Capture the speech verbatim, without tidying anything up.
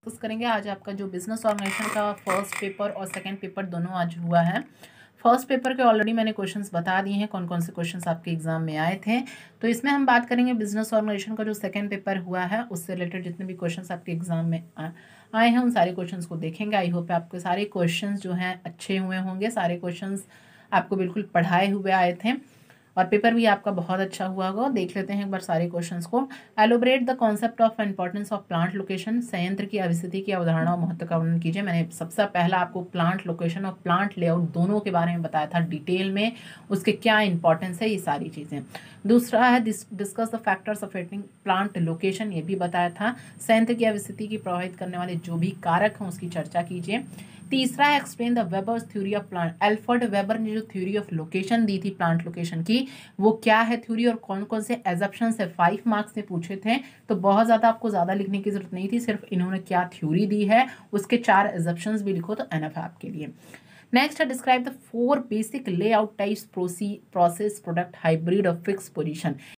Discuss करेंगे। आज आपका जो बिजनेस ऑर्गेनाइजेशन का फर्स्ट पेपर और सेकंड पेपर दोनों आज हुआ है। फर्स्ट पेपर के ऑलरेडी मैंने क्वेश्चंस बता दिए हैं, कौन कौन से क्वेश्चंस आपके एग्जाम में आए थे। तो इसमें हम बात करेंगे बिजनेस ऑर्गेनाइजेशन का जो सेकंड पेपर हुआ है उससे रिलेटेड जितने भी क्वेश्चंस आपके एग्जाम में आए हैं उन सारे क्वेश्चंस को देखेंगे। आई होप आपके सारे क्वेश्चंस जो हैं अच्छे हुए होंगे, सारे क्वेश्चंस आपको बिल्कुल पढ़ाए हुए आए थे और पेपर भी आपका बहुत अच्छा हुआ होगा। देख लेते हैं एक बार सारे क्वेश्चंस को। Elaborate the concept of importance of plant location. संयंत्र की अवस्थिति की अवधारणा और महत्व का वर्णन कीजिए। मैंने सबसे पहला आपको प्लांट लोकेशन और प्लांट लेआउट दोनों के बारे में बताया था डिटेल में, उसके क्या इंपॉर्टेंस है, ये सारी चीज़ें। दूसरा है discuss the factors affecting plant location, ये भी बताया था। संयंत्र की अवस्थिति की प्रभावित करने वाले जो भी कारक हैं उसकी चर्चा कीजिए। तीसरा है explain the Weber's theory of plant. Alfred Weber ने जो थ्योरी ऑफ लोकेशन दी थी प्लांट लोकेशन की, वो क्या है थ्योरी और कौन कौन से एजप्शंस है, फाइव मार्क्स में पूछे थे। तो बहुत ज़्यादा आपको ज़्यादा लिखने की जरूरत नहीं थी, सिर्फ इन्होंने क्या थ्योरी दी है उसके चार एजप्शंस भी लिखो तो एनफ है आपके लिए। नेक्स्ट है describe the four basic layout types, process, product, hybrid और फिक्स पोजीशन।